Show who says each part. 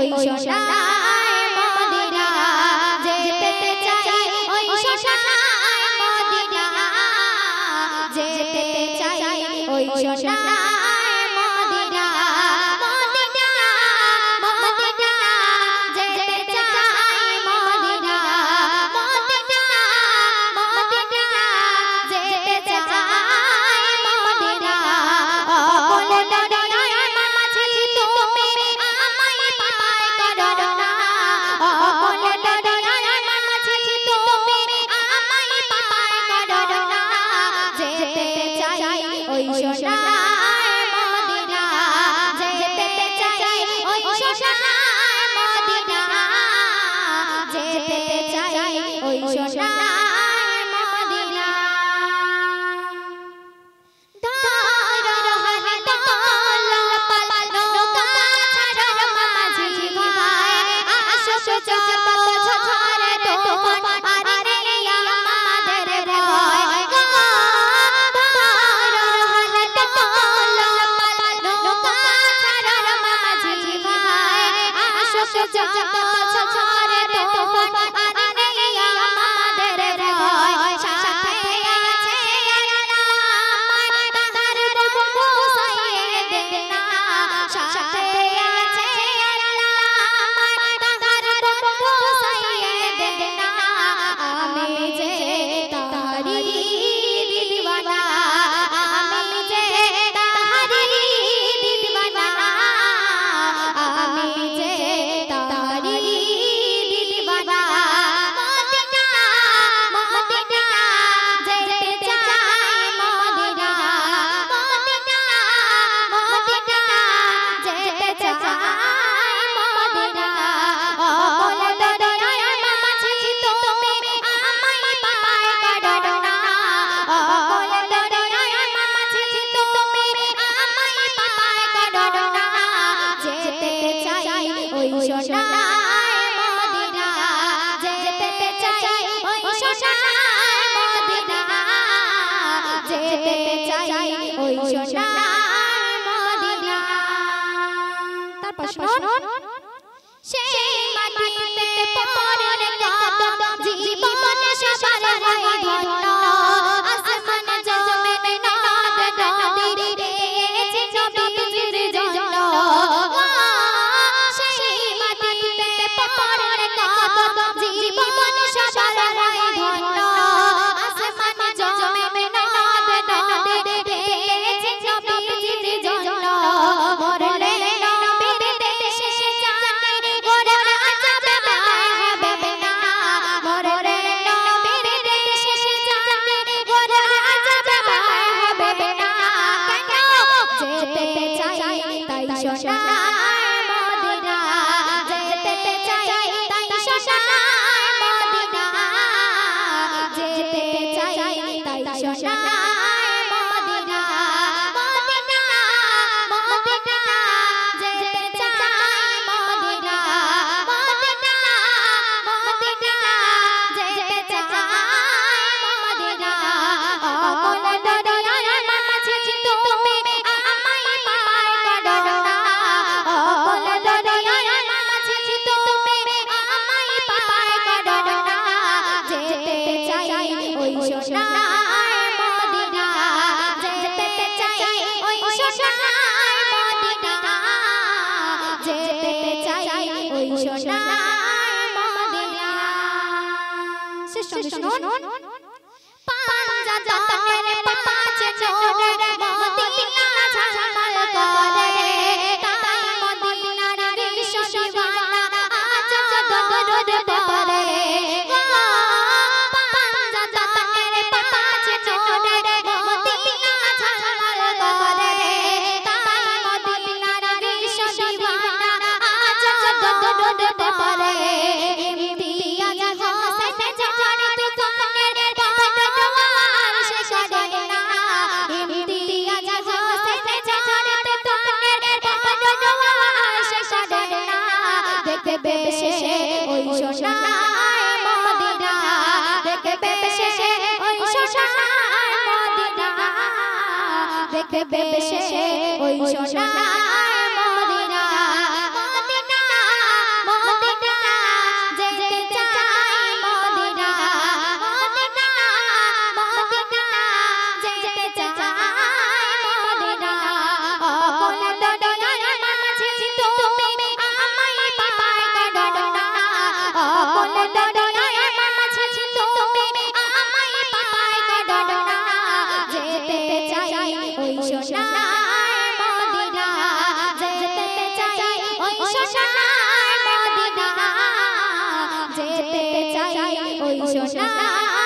Speaker 1: সোনায় মদিনা যেতে চাই ওই সোনায় মদিনা যেতে চাই ওই সোনায় মদিনা মদিনা মদিনা যেতে চাই মদিনা মদিনা মদিনা যেতে চাই মদিনা বলে দরিয়ার মাঝি তুমি আমায় পায় করো না বলে দরিয়ার মাঝি তুমি আমায় পায় করো না যেতে চাই ওই সোনায় মদিনা যেতে চাই ওই সোনায় মদিনা যেতে চাই ওই সোনায় মদিনা ধারার হালে দোলা পাল নৌকা ছাড়ার মাঝি ভাই আসো যত ঝড়ে তুফান আরে নেই আমাদের ভয় ধারার হালে দোলা পাল নৌকা ছাড়ার মাঝি ভাই আসো যত ঝড়ে তুফান আরে নেই আমাদের ভয় সাথে আছে সেই মাটিতে পড়ে কদম জীবন সবার হয় ধন্য আসমান জমিন নদ নদী দিয়েছে নবীর জন্য সেই মাটিতে পড়ে কদম জীবন সবার হয় ধন্য আসমান জমিন নদ নদী দিয়েছে নবীর জন্য মরলে সোনায় মদিনা যেতে চাই তাই সোনায় মদিনা যেতে চাই তাই সোনায় মদিনা মদিনা মদিনা যেতে চাই মদিনা মদিনা মদিনা যেতে চাই মদিনা কোন দরিয়ার মাঝি তুমি আমায় পায় করো না সোনায় মদিনা যেতে চাই ওই সোনায় মদিনা যেতে চাই ওই সোনায় মদিনা শুনুন পাঞ্জা তনের পাঁচ জোরে মদিনা ঝলমল করে তাই মদিনার ঋষি দিওয়ানা আজ দরদ পড়ে দেখবে সে ওই সোনার মদিনা মদিনা সোনার মদিনা যেতে চাই ওই সোনার